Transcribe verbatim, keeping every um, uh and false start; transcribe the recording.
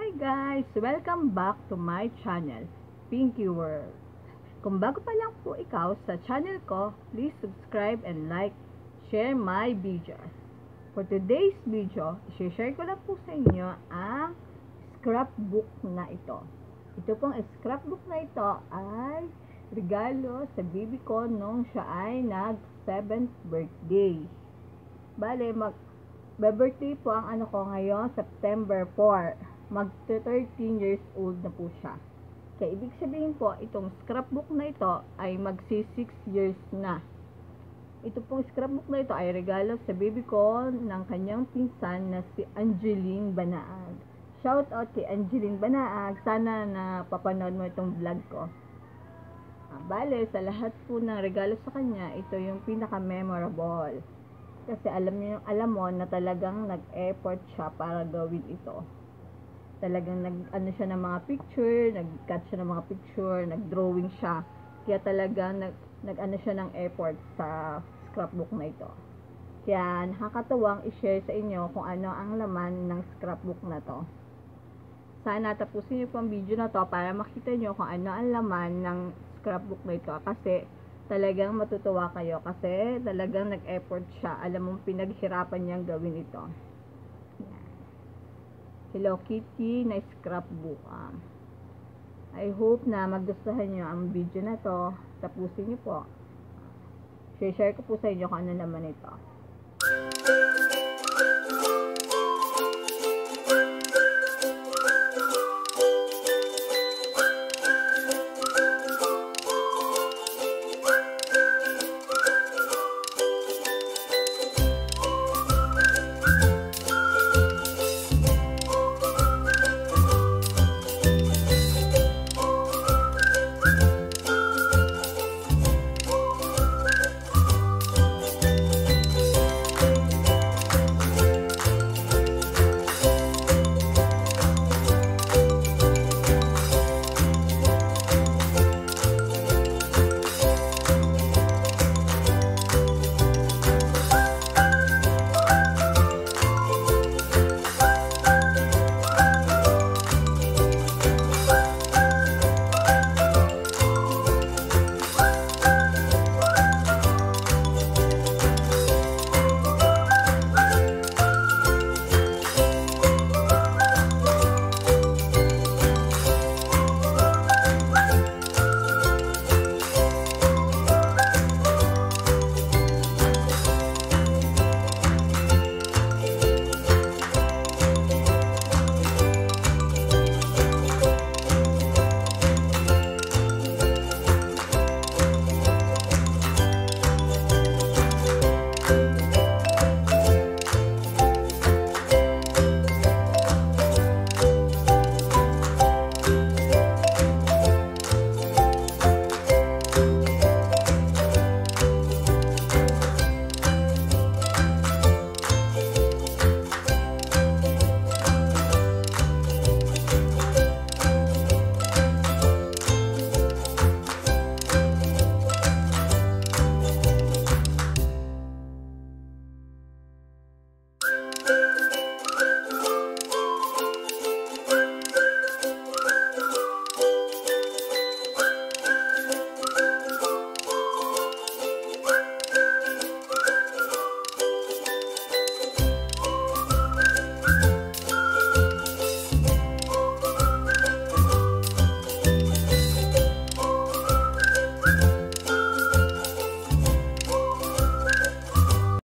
Hi guys! Welcome back to my channel, Pinky World. Kung bago pa lang po ikaw sa channel ko, please subscribe and like, share my videos. For today's video, i-share ko lang po sa inyo ang scrapbook na ito. Ito pong scrapbook na ito ay regalo sa baby ko nung siya ay nag seventh birthday. Bale, mag birthday po ang ano ko ngayon, September four. Mag thirteen years old na po siya. Kaya ibig sabihin po, itong scrapbook na ito ay magsi six years na. Ito pong scrapbook na ito ay regalo sa baby ko ng kanyang pinsan na si Angeline Banaag. Shout out kay Angeline Banaag. Sana na papanood mo itong vlog ko. Ah, bale, sa lahat po ng regalo sa kanya, ito yung pinaka-memorable. Kasi alam niyo, alam mo na talagang nag-effort siya para gawin ito. Talagang nag-ano siya ng mga picture, nag-cut siya ng mga picture, nag-drawing siya. Kaya talagang nag, nag-ano siya ng effort sa scrapbook na ito. Kaya nakakatuwang i-share sa inyo kung ano ang laman ng scrapbook na to. Sana tapusin niyo po ang video na to para makita niyo kung ano ang laman ng scrapbook na ito. Kasi talagang matutuwa kayo kasi talagang nag-effort siya. Alam mong pinaghirapan niyang gawin ito. Yan. Hello Kitty na scrapbook. Ah. I hope na magustuhan niyo ang video na to. Tapusin niyo po. Share-share ko po sa inyo kung ano naman ito.